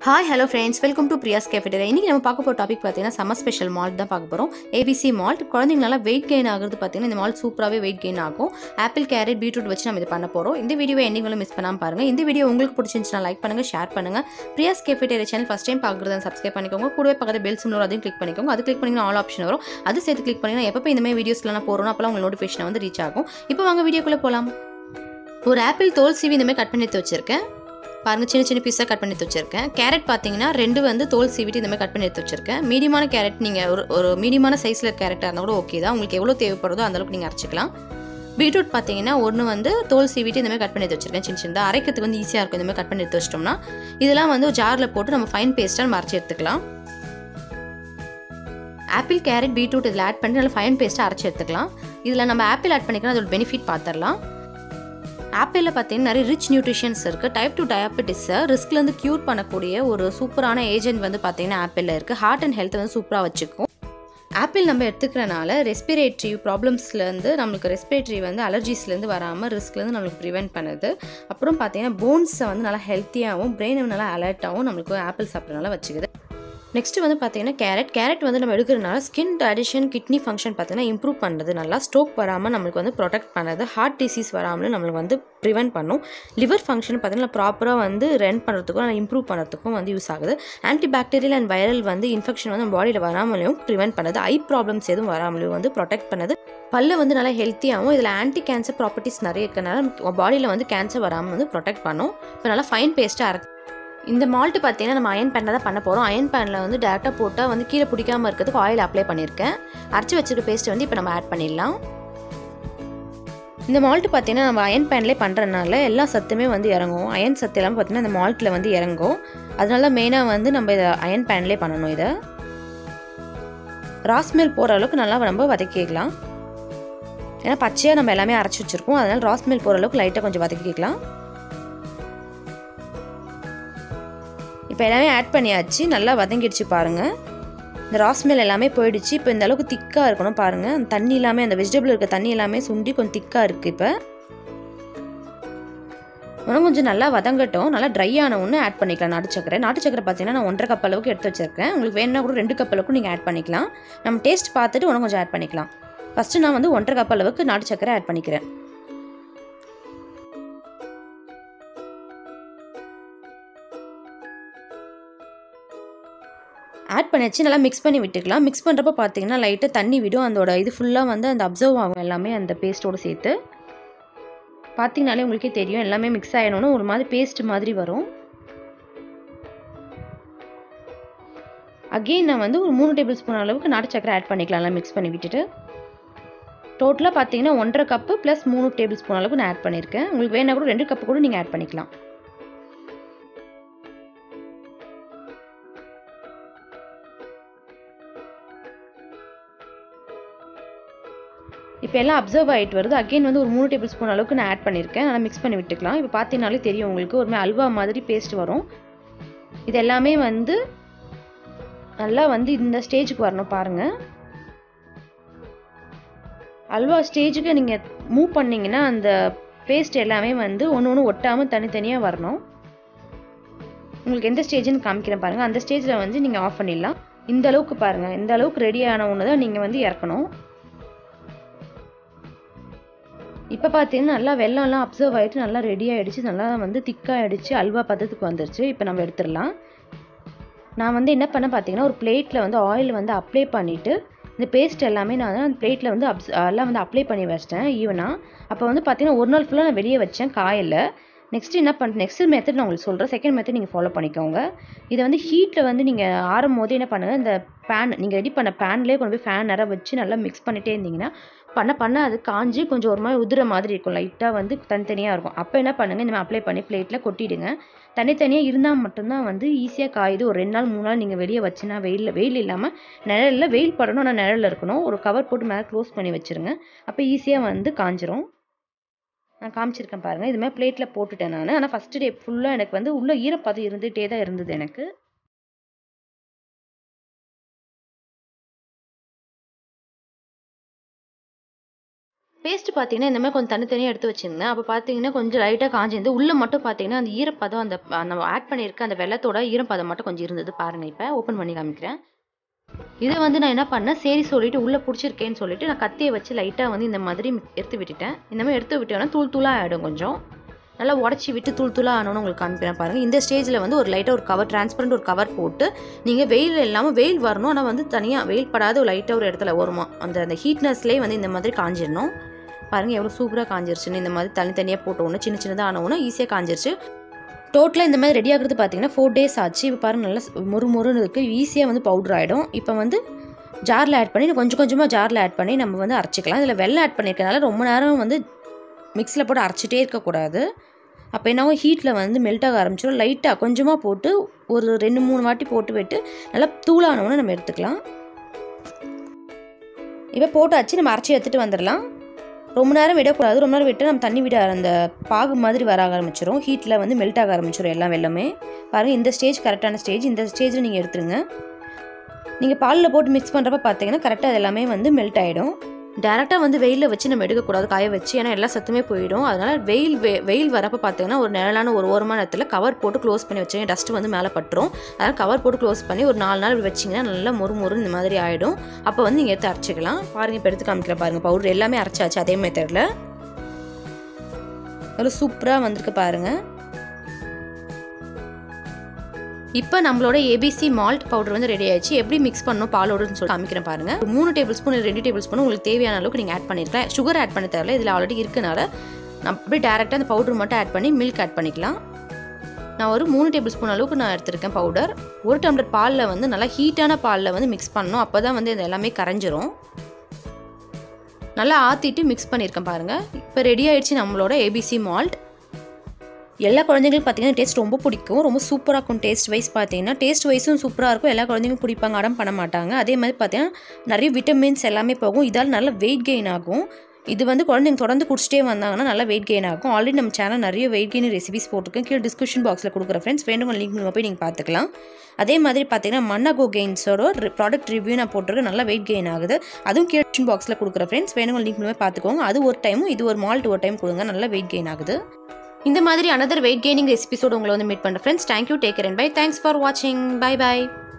Hi, hello friends. Welcome to Priyascafeteria. இன்னைக்கு நம்ம பார்க்க போற டாபிக் பார்த்தீங்கன்னா சம்மர் ஸ்பெஷல் மால்ட் தான் பார்க்க போறோம். ABC மால்ட் குழந்தைங்களால வெயிட் கெயின் ஆகுறது பார்த்தீங்கன்னா இந்த மால்ட் சூப்பராகவே வெயிட் கெயின் ஆகும். ஆப்பிள், கேரட், பீட்ரூட் வச்சு நம்ம இது பண்ண போறோம். இந்த வீடியோவை எண்டிங்ல மிஸ் பண்ணாம பாருங்க. இந்த வீடியோ உங்களுக்கு பிடிச்சிருந்துச்சுனா லைக் பண்ணுங்க, ஷேர் பண்ணுங்க. Priyascafeteria சேனல் ஃபர்ஸ்ட் டைம் பார்க்குறதா சப்ஸ்கிரைப் பண்ணிக்கோங்க. கூடவே பக்கத்துல பெல் சிம்பல் அதையும் கிளிக் பண்ணிக்கோங்க. அது கிளிக் பண்ணீங்கன்னா ஆல் ஆப்ஷன் வரும். அது சேர்த்து கிளிக் பண்ணீங்கன்னா எப்பப்போ இந்த மாதிரி வீடியோஸ்லாம் நான் போறோம் அப்பலாம் உங்களுக்கு நோட்டிஃபிகேஷன் வந்து ரீச் ஆகும். இப்போ வாங்க வீடியோக்குள்ள போலாம். ஒரு ஆப்பிள் தோல் சீவி இந்த மாதிரி கட் பண்ணி எடுத்து வச்சிருக்கேன். பாருங்க, சின்ன சின்ன பீஸாக கட் பண்ணி எடுத்து வச்சிருக்கேன். கேரட் பார்த்தீங்கன்னா 2 வந்து தோல் சீவிட்டு இந்த மாதிரி கட் பண்ணி எடுத்து வச்சிருக்கேன். மீடியமான கேரட் நீங்கள் ஒரு மீடியமான சைஸில் கேரட்டாக இருந்தால் கூட ஓகே தான். உங்களுக்கு எவ்வளோ தேவைப்படுதோ அந்தளவுக்கு நீங்கள் அரைச்சிக்கலாம். பீட்ரூட் பார்த்தீங்கன்னா ஒன்று வந்து தோல் சீவிட்டு இந்த மாதிரி கட் பண்ணி எடுத்து வச்சிருக்கேன். சின்ன சின்னதாக அரைக்கிறதுக்கு வந்து ஈஸியாக இருக்கும். இந்த மாதிரி கட் பண்ணி எடுத்து வச்சிட்டோம்னா இதெல்லாம் வந்து ஜாரில் போட்டு நம்ம ஃபைன் பேஸ்ட்டாக நம்ம அரைச்சி எடுத்துக்கலாம். ஆப்பிள், கேரட், பீட்ரூட் இதில் ஆட் பண்ணி நல்லா ஃபைன் பேஸ்ட்டாக அரைச்சி எடுத்துக்கலாம். இதில் நம்ம ஆப்பிள் ஆட் பண்ணிக்கலாம். அதோட பெனிஃபிட் பார்த்துடலாம். ஆப்பிளில் பார்த்தீங்கன்னா நிறைய ரிச் நியூட்ரிஷன்ஸ் இருக்குது. டைப் 2 டயபெட்டிஸை ரிஸ்க்லேருந்து க்யூர் பண்ணக்கூடிய ஒரு சூப்பரான ஏஜென்ட் வந்து பார்த்தீங்கன்னா ஆப்பிளில் இருக்குது. ஹார்ட் அண்ட் ஹெல்த்தை வந்து சூப்பராக வச்சுக்கும். ஆப்பிள் நம்ம எடுத்துக்கிறனால ரெஸ்பிரேட்டரி ப்ராப்ளம்ஸ்லேருந்து நம்மளுக்கு ரெஸ்பிரேட்டரி வந்து அலர்ஜிஸ்லேருந்து வராமல் ரிஸ்க்லேருந்து நம்மளுக்கு ப்ரிவென்ட் பண்ணுது. அப்புறம் பார்த்தீங்கன்னா போன்ஸை வந்து நல்லா ஹெல்த்தியாகவும் பிரெயினை நல்லா அலர்ட்டாகவும் நம்மளுக்கு ஆப்பிள் சாப்பிட்றதுனால வச்சுக்குது. நெக்ஸ்ட் வந்து பார்த்தீங்கன்னா கேரட் வந்து நம்ம எடுக்கிறதுனால ஸ்கின் டைஜஷன், கிட்னி ஃபங்க்ஷன் பார்த்தீங்கன்னா இம்ப்ரூவ் பண்ணுறது, நல்லா ஸ்ட்ரோக் வராமல் நம்மளுக்கு வந்து ப்ரொடெக்ட் பண்ணுறது, ஹார்ட் டிசீஸ் வராமலும் நம்மளுக்கு வந்து ப்ரிவென்ட் பண்ணும். லிவர் ஃபங்க்ஷன் பார்த்தீங்கன்னா ப்ராப்பராக வந்து ரன் பண்ணுறதுக்கும் நல்லா இம்ப்ரூவ் பண்ணுறதுக்கும் வந்து யூஸ் ஆகுது. ஆன்டி பாக்டீரியல் அண்ட் வைரல் வந்து இன்ஃபெக்ஷன் வந்து நம்ம பாடியில் வராமலையும் ப்ரிவென்ட் பண்ணுது. ஐ ப்ராப்ளம்ஸ் எதுவும் வராமலையும் வந்து ப்ரொடெக்ட் பண்ணுது. பல்ல வந்து நல்லா ஹெல்த்தியாகவும் இதில் ஆன்டி கேன்சர் ப்ராப்பர்ட்டிஸ் நிறைய இருக்கிறனால பாடியில் வந்து கேன்சர் வராமல் வந்து ப்ரொடெக்ட் பண்ணும். இப்போ நல்லா ஃபைன் பேஸ்ட்டாக இருக்குது. இந்த மால்ட்டு பார்த்தீங்கன்னா நம்ம அயன் பேனில் தான் பண்ண போகிறோம். அயன் பேனில் வந்து டேரெக்டாக போட்டால் வந்து கீழே பிடிக்காமல் இருக்கிறதுக்கு ஆயில் அப்ளை பண்ணியிருக்கேன். அரைச்சி வச்சுருக்க பேஸ்ட்டை வந்து இப்போ நம்ம ஆட் பண்ணிடலாம். இந்த மால்ட்டு பார்த்தீங்கன்னா நம்ம அயன் பேன்லேயே பண்ணுறதுனால எல்லா சத்துமே வந்து இறங்கும். அயன் சத்து எல்லாமே பார்த்தீங்கன்னா இந்த மால்ட்டில் வந்து இறங்கும். அதனால மெயினாக வந்து நம்ம இதை அயன் பேன்லேயே பண்ணணும். இதை ராஸ்மெல் போகிற அளவுக்கு நல்லா நம்ம வதக்கிக்கலாம். ஏன்னா பச்சையாக நம்ம எல்லாமே அரைச்சி வச்சுருக்கோம். அதனால் ராஸ்மெல் போகிற அளவுக்கு லைட்டாக கொஞ்சம் வதக்கிக்கலாம். இப்போ எல்லாமே ஆட் பண்ணியாச்சு. நல்லா வதங்கிடுச்சு பாருங்கள். இந்த ராஸ்மெல் எல்லாமே போயிடுச்சு. இப்போ இந்த அளவுக்கு திக்காக இருக்கணும் பாருங்கள். அந்த தண்ணி எல்லாமே, அந்த வெஜிடபிள் இருக்க தண்ணி எல்லாமே சுண்டி கொஞ்சம் திக்காக இருக்குது. இப்போ இன்னும் கொஞ்சம் நல்லா வதங்கட்டும். நல்லா ட்ரை ஆன ஒன்று ஆட் பண்ணிக்கலாம் நாட்டு சக்கரை. நாட்டு சக்கரை பார்த்தீங்கன்னா நான் 1.5 கப் அளவுக்கு எடுத்து வச்சிருக்கேன். உங்களுக்கு வேணுன்னா கூட 2 கப் அளவுக்கு நீங்கள் ஆட் பண்ணிக்கலாம். நம்ம டேஸ்ட் பார்த்துட்டு இன்னும் கொஞ்சம் ஆட் பண்ணிக்கலாம். ஃபஸ்ட்டு நான் வந்து 1.5 கப் அளவுக்கு நாட்டு சக்கரை ஆட் பண்ணிக்கிறேன். ஆட் பண்ணியாச்சு. நல்லா மிக்ஸ் பண்ணி விட்டுக்கலாம். மிக்ஸ் பண்ணுறப்ப பார்த்தீங்கன்னா லைட்டாக தண்ணி விடும். அதோட இது ஃபுல்லாக வந்து அந்த அப்சர்வ் ஆகும் எல்லாமே அந்த பேஸ்ட்டோடு சேர்த்து. பார்த்தீங்கனாலே உங்களுக்கே தெரியும் எல்லாமே மிக்ஸ் ஆகிடணும். ஒரு மாதிரி பேஸ்ட் மாதிரி வரும். அகெயின் நான் வந்து ஒரு 3 டேபிள் ஸ்பூன் அளவுக்கு நாட்டு சக்கரை ஆட் பண்ணிக்கலாம். நல்லா மிக்ஸ் பண்ணி விட்டுட்டு டோட்டலாக பார்த்தீங்கன்னா 1.5 கப்பு ப்ளஸ் 3 டேபிள் ஸ்பூன் அளவுக்கு நான் ஆட் பண்ணியிருக்கேன். உங்களுக்கு வேணா கூட 2 கப்பு கூட நீங்கள் ஆட் பண்ணிக்கலாம். இப்போ எல்லாம் அப்சர்வ் ஆகிட்டு வருது. அகெயின் வந்து ஒரு 3 டேபிள் ஸ்பூன் அளவுக்கு நான் ஆட் பண்ணியிருக்கேன். நல்லா மிக்ஸ் பண்ணி விட்டுக்கலாம். இப்போ பார்த்தீங்கனாலே தெரியும் உங்களுக்கு ஒரு மாதிரி அல்வா மாதிரி பேஸ்ட் வரும். இது எல்லாமே வந்து நல்லா வந்து இந்த ஸ்டேஜுக்கு வரணும் பாருங்கள். அல்வா ஸ்டேஜுக்கு நீங்கள் மூவ் பண்ணிங்கன்னா அந்த பேஸ்ட் எல்லாமே வந்து ஒன்று ஒட்டாமல் தனித்தனியாக வரணும். உங்களுக்கு எந்த ஸ்டேஜ்னு காமிக்கிறேன் பாருங்கள். அந்த ஸ்டேஜில் வந்து நீங்கள் ஆஃப் பண்ணிடலாம். இந்த அளவுக்கு பாருங்கள். இந்த அளவுக்கு ரெடியான ஒன்று தான் நீங்கள் வந்து இறக்கணும். இப்போ பார்த்தீங்கன்னா நல்லா வெள்ளம்லாம் அப்சர்வ் ஆகிட்டு நல்லா ரெடி ஆகிடுச்சு. நல்லா வந்து திக்காகிடுச்சு. அல்வா பதத்துக்கு வந்துருச்சு. இப்போ நம்ம எடுத்துடலாம். நான் வந்து என்ன பண்ண பார்த்தீங்கன்னா ஒரு பிளேட்டில் வந்து ஆயில் வந்து அப்ளை பண்ணிவிட்டு இந்த பேஸ்ட் எல்லாமே நான் அந்த பிளேட்டில் வந்து எல்லாம் வந்து அப்ளை பண்ணி வச்சிட்டேன் ஈவனாக. அப்போ வந்து பார்த்தீங்கன்னா ஒரு நாள் ஃபுல்லாக நான் வெளியே வச்சேன் காயில். நெக்ஸ்ட் என்ன பண்ணுறேன், நெக்ஸ்ட் மெத்தட் நான் உங்களுக்கு சொல்கிறேன். செகண்ட் மெத்தட் நீங்கள் ஃபாலோ பண்ணிக்கோங்க. இதை வந்து ஹீட்டில் வந்து நீங்கள் ஆறும் போது என்ன பண்ணுங்கள், இந்த பேன் நீங்கள் ரெடி பண்ண பேன்லேயே கொண்டு போய் ஃபேன் நேரம் வச்சு நல்லா மிக்ஸ் பண்ணிகிட்டே இருந்தீங்கன்னா பண்ண அது காஞ்சி கொஞ்சம் ஒரு மாதிரி உதிர மாதிரி இருக்கும். லைட்டாக வந்து தனித்தனியாக இருக்கும். அப்போ என்ன பண்ணுங்கள், இந்த மாதிரி அப்ளை பண்ணி பிளேட்டில் கொட்டிடுங்க. தனித்தனியாக இருந்தால் மட்டும்தான் வந்து ஈஸியாக காயுது. ஒரு 2 நாள் 3 நாள் நீங்கள் வெளியே வச்சுன்னா வெயில் இல்லாமல் நிழலில், வெயில் படணும் ஆனால் நிழலில் இருக்கணும். ஒரு கவர் போட்டு மேலே க்ளோஸ் பண்ணி வச்சுருங்க. அப்போ ஈஸியாக வந்து காஞ்சிரும். நான் காமிச்சிருக்கேன் பாருங்கள். இது மாதிரி பிளேட்டில் போட்டுட்டேன் நான். ஆனால் ஃபஸ்ட்டு டே ஃபுல்லாக எனக்கு வந்து உள்ள ஈரப்பதம் இருந்துகிட்டே தான் இருந்தது எனக்கு. பேஸ்ட் பார்த்தீங்கன்னா இந்த மாதிரி கொஞ்சம் தனித்தனியாக எடுத்து வச்சுருந்தேன். அப்போ பார்த்தீங்கன்னா கொஞ்சம் லைட்டாக காஞ்சிருந்து உள்ளே மட்டும் பார்த்தீங்கன்னா அந்த ஈரப்பதம் அந்த நம்ம ஆட் பண்ணியிருக்க அந்த வெள்ளத்தோட ஈரப்பதம் மட்டும் கொஞ்சம் இருந்தது பாருங்கள். இப்போ ஓப்பன் பண்ணி காமிக்கிறேன். இதை வந்து நான் என்ன பண்ணேன், சரி சொல்லிட்டு உள்ளே பிடிச்சிருக்கேன்னு சொல்லிட்டு நான் கத்தியை வச்சு லைட்டாக வந்து இந்த மாதிரி எடுத்து விட்டுட்டேன். இந்த மாதிரி எடுத்து விட்டோன்னா தூள் தூளாக ஆகிடும். கொஞ்சம் நல்லா உடச்சி விட்டு தூள் தூளாக ஆனோன்னு உங்களுக்கு காமிக்கிறேன் பாருங்கள். இந்த ஸ்டேஜில் வந்து ஒரு லைட்டாக ஒரு கவர், டிரான்ஸ்பரண்ட் ஒரு கவர் போட்டு நீங்கள் வெயில் இல்லாமல் வெயில் வரணும், ஆனால் வந்து தனியாக வெயில் படாத ஒரு லைட்டாக ஒரு இடத்துல வருமா அந்த ஹீட்னஸ்லேயே வந்து இந்த மாதிரி காஞ்சிடணும். பாருங்கள் எவ்வளோ சூப்பராக காஞ்சிருச்சுன்னு. இந்த மாதிரி தனித்தனியாக போட்ட ஒன்று சின்ன சின்னதாக ஆனவுன்னா ஈஸியாக காஞ்சிருச்சு. டோட்டலாக இந்த மாதிரி ரெடி ஆகிறது பார்த்தீங்கன்னா 4 days ஆச்சு. இப்போ பாருங்கள் நல்லா மொறுன்னு இருக்குது, ஈஸியாக வந்து பவுடர் ஆகிடும். இப்போ வந்து ஜாரில் ஆட் பண்ணி கொஞ்சம் கொஞ்சமாக ஜாரில் ஆட் பண்ணி நம்ம வந்து அரைச்சிக்கலாம். இதில் வெள்ளம் ஆட் பண்ணியிருக்கனால ரொம்ப நேரம் வந்து மிக்ஸில் போட்டு அரைச்சிட்டே இருக்கக்கூடாது. அப்போ என்னவோ ஹீட்டில் வந்து மெல்ட் ஆக ஆரம்பிச்சிடும். லைட்டாக கொஞ்சமாக போட்டு ஒரு 2-3 வாட்டி போட்டு விட்டு நல்லா தூளானவுன்னு நம்ம எடுத்துக்கலாம். இப்போ போட்டாச்சு, நம்ம அரைச்சி எடுத்துகிட்டு வந்துடலாம். ரொம்ப நேரம் விடக்கூடாது. ரொம்ப நேரம் விட்டு நம்ம தண்ணி விட அந்த பாகு மாதிரி வர ஆரம்பிச்சிடும். ஹீட்டில் வந்து மெல்ட் ஆக ஆரம்பிச்சிடும் எல்லாம் வெள்ளமே. பாருங்கள் இந்த ஸ்டேஜ் கரெக்டான ஸ்டேஜ். இந்த ஸ்டேஜில் நீங்கள் எடுத்துருங்க. நீங்கள் பாலில் போட்டு மிக்ஸ் பண்ணுறப்ப பார்த்தீங்கன்னா கரெக்டாக அது எல்லாமே வந்து மெல்ட் ஆகிடும். டேரெக்டாக வந்து வெயிலில் வச்சு நம்ம எடுக்கக்கூடாது, காய வச்சு, ஏன்னா எல்லா சத்துமே போயிடும். அதனால் வெயில் வரப்போ பார்த்தீங்கன்னா ஒரு நிழலான ஒரு ஓரமான இடத்துல கவர் போட்டு க்ளோஸ் பண்ணி வச்சுங்க. டஸ்ட்டு வந்து மேலே பட்டுரும். அதனால் கவர் போட்டு க்ளோஸ் பண்ணி ஒரு 4 நாள் வச்சிங்கன்னா நல்லா மொறு இந்த மாதிரி ஆகிடும். அப்போ வந்து நீங்கள் எடுத்து அரைச்சிக்கலாம். பாருங்கள் இப்போ எடுத்து காமிக்கிறேன் பாருங்கள். பவுடர் எல்லாமே அரைச்சாச்சு அதே மெத்தடில். எவ்வளோ சூப்பராக வந்திருக்கு பாருங்கள். இப்போ நம்மளோட ஏபிசி மால்ட் பவுடர் வந்து ரெடி ஆயிடுச்சு. எப்படி மிக்ஸ் பண்ணணும் பாலோடுன்னு சொல்லி காமிக்கிறேன் பாருங்கள். 3 டேபிள் ஸ்பூன் 2 டேபிள் ஸ்பூன் உங்களுக்கு தேவையான அளவுக்கு நீங்கள் ஆட் பண்ணிருக்கலாம். சுகர் ஆட் பண்ண தேவையில்ல, இதில் ஆல்ரெடி இருக்கனால நம்ம அப்படியே டேரெக்டாக அந்த பவுடர் மட்டும் ஆட் பண்ணி மில்க் ஆட் பண்ணிக்கலாம். நான் ஒரு 3 டேபிள் ஸ்பூன் அளவுக்கு நான் எடுத்திருக்கேன் பவுடர். 1 டம்ளர் பாலில் வந்து நல்லா ஹீட்டான பாலில் வந்து மிக்ஸ் பண்ணணும். அப்போ தான் வந்து இது எல்லாமே கரைஞ்சிரும். நல்லா ஆற்றிட்டு மிக்ஸ் பண்ணியிருக்கேன் பாருங்கள். இப்போ ரெடி ஆயிடுச்சு நம்மளோட ஏபிசி மால்ட். எல்லா குழந்தைங்களுக்கும் பார்த்தீங்கன்னா டேஸ்ட் ரொம்ப பிடிக்கும். ரொம்ப சூப்பராக இருக்கும். டேஸ்ட் வைஸ் பார்த்தீங்கன்னா டேஸ்ட் வைஸும் சூப்பராக இருக்கும். எல்லா குழந்தைங்களும் பிடிப்பாங்க, அடம் பண்ண மாட்டாங்க. அதே மாதிரி பார்த்தீங்கன்னா நிறைய விட்டமின்ஸ் எல்லாமே போகும். இதால் நல்ல வெயிட் கெயின் ஆகும். இது வந்து குழந்தைங்க தொடர்ந்து குடிச்சிட்டே வந்தாங்கன்னா நல்லா வெயிட் கெயின் ஆகும். ஆல்ரெடி நம்ம சேனல் நிறைய வெயிட் கெயின் ரெசிபிஸ் போட்டிருக்கேன். கீழே டிஸ்கிரிப்ஷன் பாக்ஸில் கொடுக்குற ஃப்ரெண்ட்ஸ் வேணுங்க லிங்க் மூலமாக போய் நீங்கள் பார்த்துக்கலாம். அதே மாதிரி பார்த்தீங்கன்னா மன்னகோ கெயின்ஸோட ப்ராடக்ட் ரிவ்யூ நான் போட்டிருக்கேன். நல்லா வெயிட் கெயின் ஆகுது. அதுவும் கீழே டிஸ்கிரிப்ஷன் பாக்ஸில் கொடுக்குற ஃப்ரெண்ட்ஸ் வேணுங்க லிங்க் மூலமாக பார்த்துக்கோங்க. அது ஒரு டைமும் இது ஒரு மால்ட் ஒரு டைம் கொடுங்க, நல்லா வெயிட் கெயின் ஆகுது. இந்த மாதிரி another weight gaining ரெசிபிஸோடு உங்களை வந்து மீட் பண்ணுறேன் friends. Thank you, take care and bye. Thanks for வாட்சிங். Bye by.